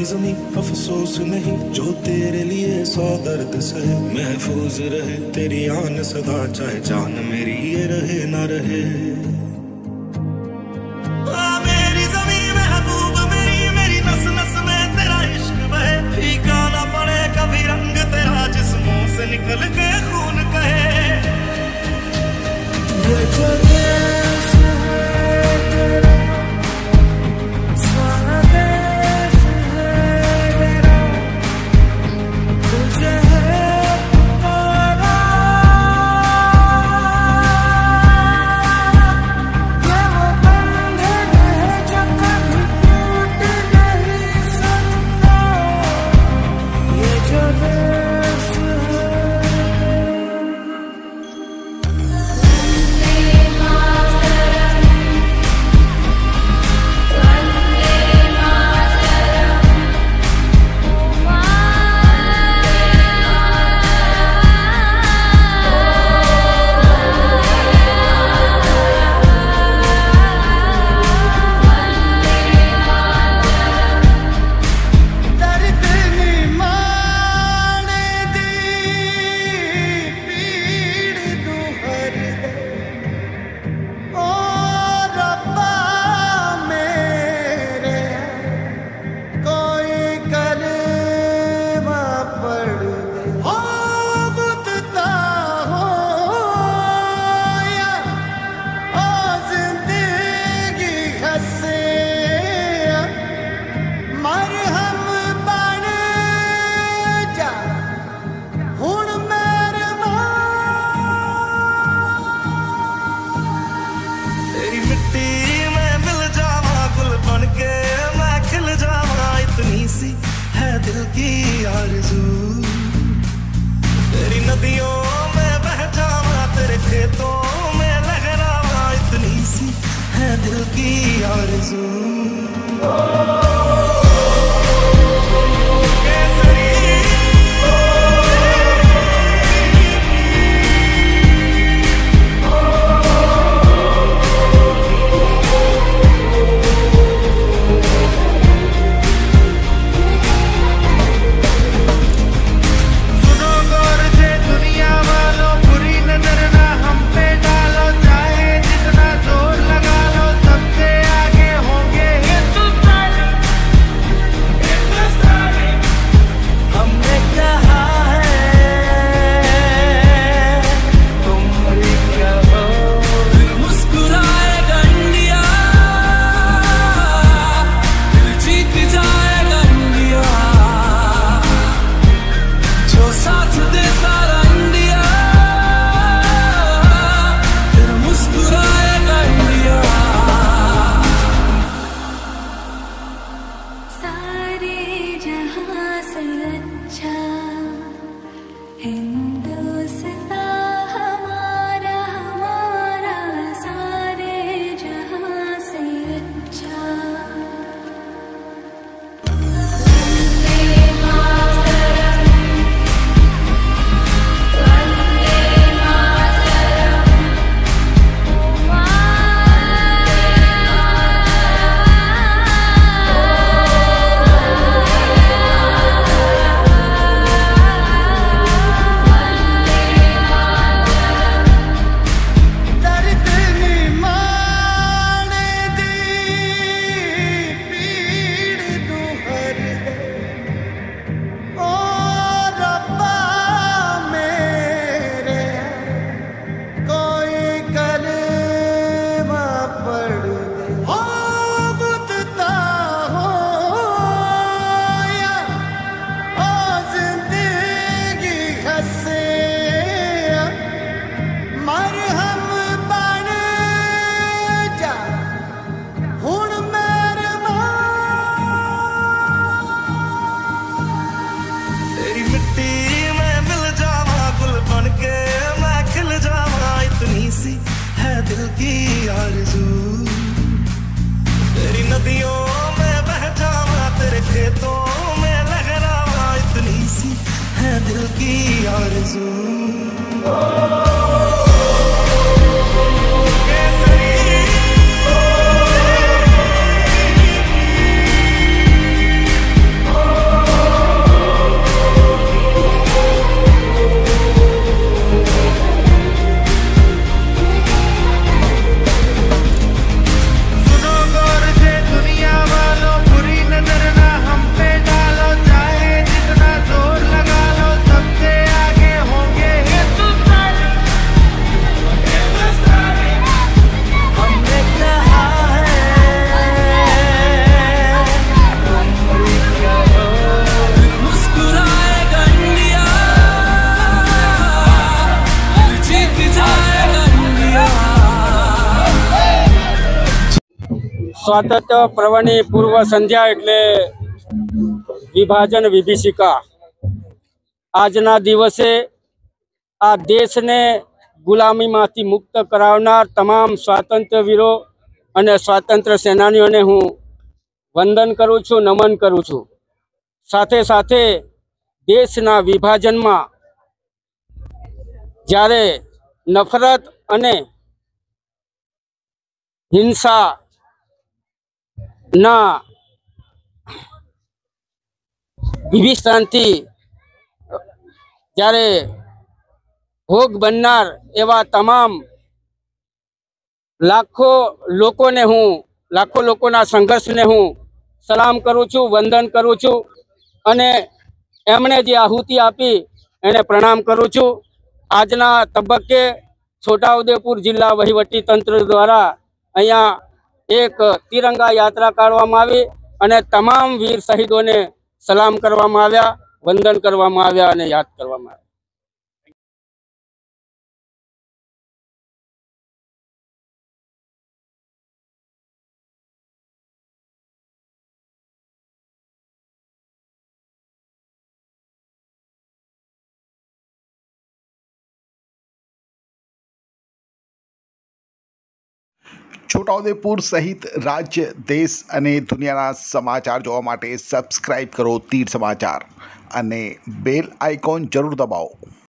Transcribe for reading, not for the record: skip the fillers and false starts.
जमीं अफसोस नहीं, जो तेरे लिए 100 दर्द सहे। महफूज रहे तेरी आन सदा, चाहे जान मेरी ये रहे ना रहे। मेरी जमीं महबूब मेरी, मेरी नस नस में तेरा इश्क बहे। फीका ना पड़े कभी रंग तेरा, जिस्मों से निकल के खून कहे। ये जो देश है तेरा, स्वदेश है मेरा, तुझे है पुकारा। ये वो बंधन है जो कभी टूट नहीं सकता। ये जो देश है दिल की आरज़ू। तेरी नदियों में बह जावा, तेरे खेतों में लहरावा, इतनी सी है दिल की आरज़ू। दिल की आरज़ू। तेरी नदियों में बह जावा, तेरे खेतों में लहरावा, इतनी सी है दिल की आरज़ू। સ્વાતંત્ર્ય પર્વની પૂર્વ સંધ્યા એટલે વિભાજન વિભીષિકા. આજના દિવસે આ દેશને ગુલામીમાંથી મુક્ત કરાવનાર તમામ સ્વાતંત્ર્ય વીરો અને સ્વાતંત્ર્ય સેનાનીઓને હું વંદન કરું છું, નમન કરું છું. સાથે સાથે દેશના વિભાજનમાં જ્યારે નફરત અને હિંસાના વિભીષણથી જ્યારે ભોગ બનનાર એવા તમામ લાખો લોકોના સંઘર્ષને હું સલામ કરું છું, વંદન કરું છું અને એમણે જે આહુતિ આપી એને પ્રણામ કરું છું. આજના તબક્કે છોટાઉદેપુર જિલ્લા વહીવટી તંત્ર દ્વારા અહીંયા એક તિરંગા યાત્રા કાઢવામાં આવી અને તમામ વીર શહીદોને સલામ કરવામાં આવ્યા, વંદન કરવામાં આવ્યા અને યાદ કરવામાં આવ્યા. છોટાઉદેપુર સહિત રાજ્ય, દેશ અને દુનિયાના સમાચાર જોવા માટે સબસ્ક્રાઇબ કરો તીર સમાચાર અને બેલ આઇકોન જરૂર દબાવો.